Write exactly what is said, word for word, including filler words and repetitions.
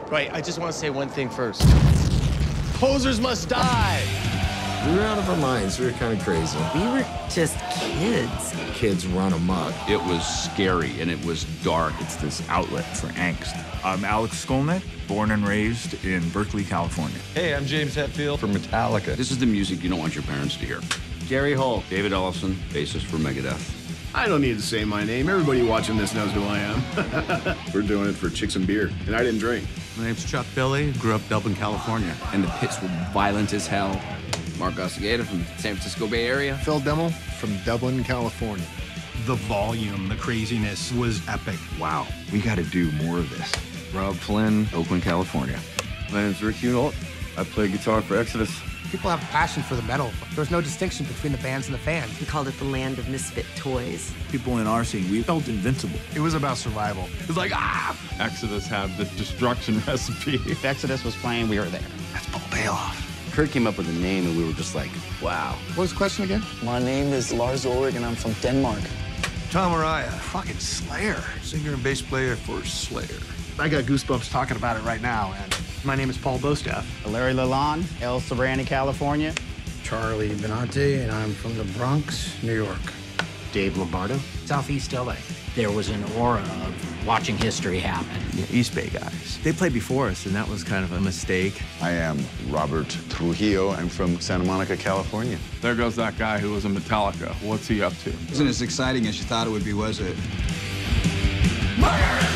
Right, I just want to say one thing first. Posers must die! We were out of our minds. We were kind of crazy. We were just kids. Kids run amok. It was scary and it was dark. It's this outlet for angst. I'm Alex Skolnick, born and raised in Berkeley, California. Hey, I'm James Hetfield from Metallica. This is the music you don't want your parents to hear. Gary Holt, David Ellefson, bassist for Megadeth. I don't need to say my name. Everybody watching this knows who I am. We're doing it for chicks and beer, and I didn't drink. My name's Chuck Billy. Grew up Dublin, California. And the pits were violent as hell. Mark Ossegata from San Francisco Bay Area. Phil Dimmel from Dublin, California. The volume, the craziness was epic. Wow, we got to do more of this. Rob Flynn, Oakland, California. My name's Rick Hunolt. I play guitar for Exodus. People have a passion for the metal. There's no distinction between the bands and the fans. We called it the land of misfit toys. People in our scene, we felt invincible. It was about survival. It was like, ah! Exodus had the destruction recipe. If Exodus was playing, we were there. That's Paul Bailoff. Kurt came up with a name, and we were just like, wow. What was the question again? My name is Lars Ulrich, and I'm from Denmark. Tom Araya, fucking Slayer. Singer and bass player for Slayer. I got goosebumps talking about it right now, and my name is Paul Bostaff. Larry Lalonde, El Sobrante, California. Charlie Benante, and I'm from the Bronx, New York. Dave Lombardo, Southeast L A. There was an aura of watching history happen. Yeah, East Bay guys. They played before us, and that was kind of a mistake. I am Robert Trujillo. I'm from Santa Monica, California. There goes that guy who was in Metallica. What's he up to? Isn't as exciting as you thought it would be, was it? Murder!